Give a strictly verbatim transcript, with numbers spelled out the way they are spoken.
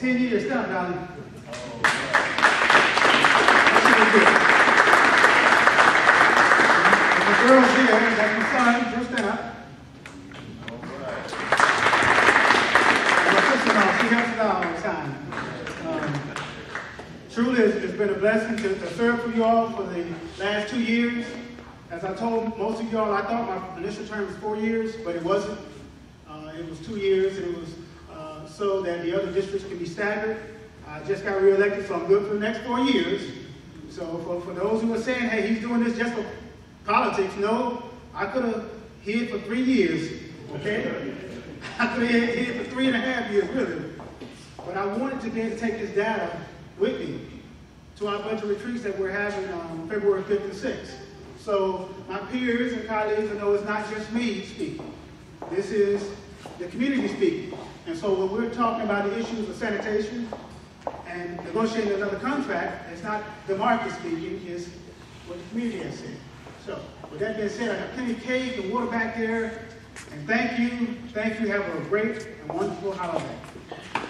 ten years. Stand up, darling. The girls here, that's my son, just stand up. And my sister-in-law, she helps us out all the time. Um, truly, it's, it's been a blessing to, to serve for you all for the last two years. As I told most of y'all, I thought my initial term was four years, but it wasn't. Uh, it was two years, and it was uh, so that the other districts can be staggered. I just got reelected, so I'm good for the next four years. So for, for those who are saying, hey, he's doing this just for politics, no, I could have hid for three years, okay? I could have hid for three and a half years, really. But I wanted to be able to take this data with me to our budget retreats that we're having on February fifth and sixth. So my peers and colleagues know it's not just me speaking. This is the community speaking. And so when we're talking about the issues of sanitation and negotiating another contract, it's not Demarcus speaking, it's what the community has said. So with that being said, I have plenty of cake and water back there. And thank you, thank you. Have a great and wonderful holiday.